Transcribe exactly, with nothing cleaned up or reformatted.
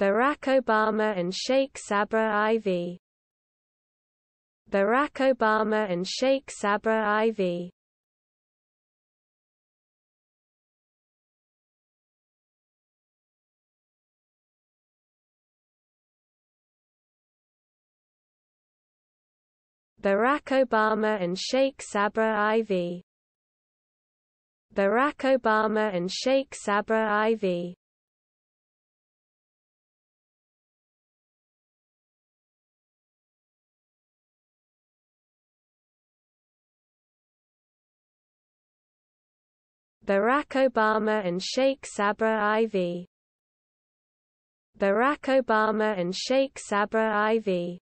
Barack Obama and Sheikh Sabah four. Barack Obama and Sheikh Sabah four. Barack Obama and Sheikh Sabah four. Barack Obama and Sheikh Sabah four. Barack Obama and Sheikh Sabah four. Barack Obama and Sheikh Sabah four.